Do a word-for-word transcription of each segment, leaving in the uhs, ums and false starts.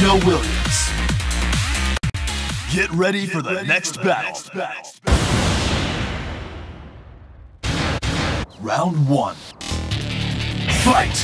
Serena Williams. Get ready for the next battle. Round one. Fight!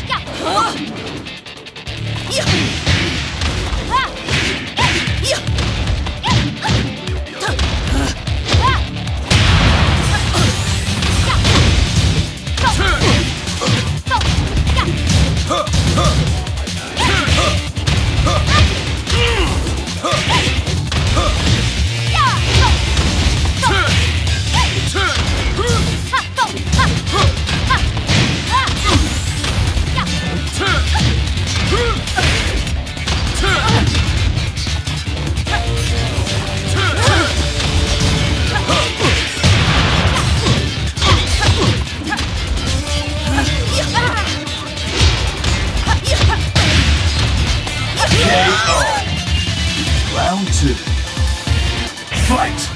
Round two. Fight!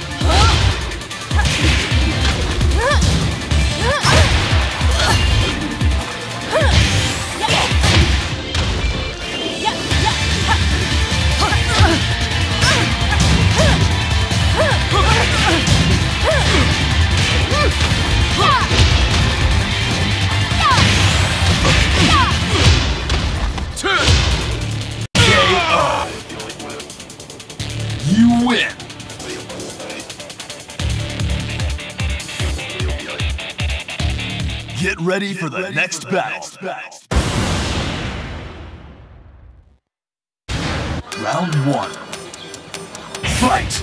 You win! Get ready for the next battle. Round one. Fight!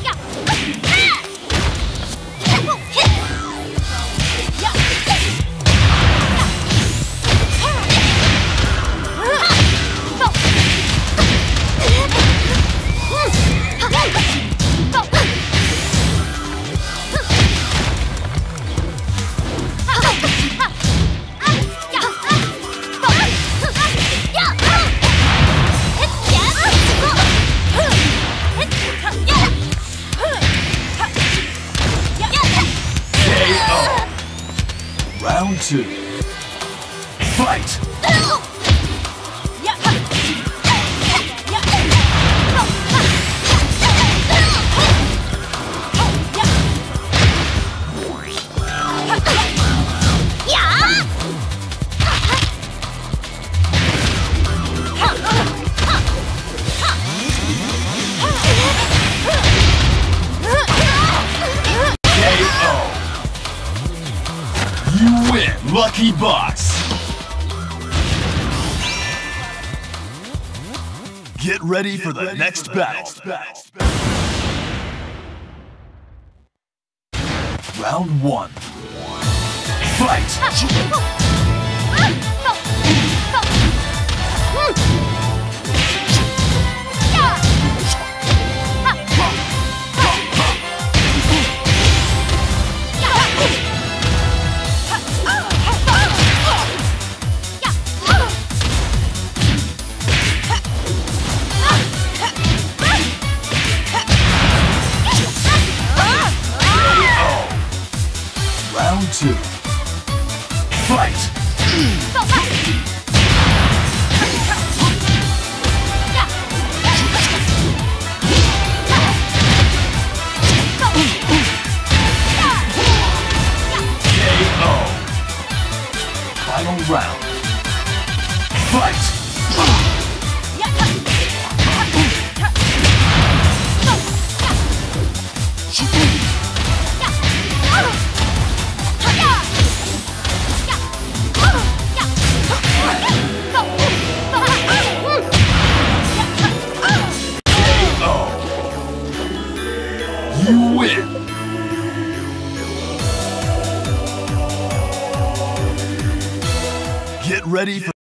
Round two. Fight! You win, Lucky Box! Get ready for the next battle. Round one. Fight! Round two. Fight! K O. Final round. Fight! You win! Get ready for